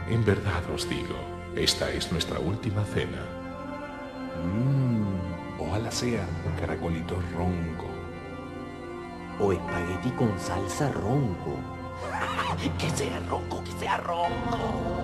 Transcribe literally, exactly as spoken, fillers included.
En verdad os digo, esta es nuestra última cena. Mmm, ojalá sea caracolito ronco. O espagueti con salsa ronco. Que sea ronco, que sea ronco.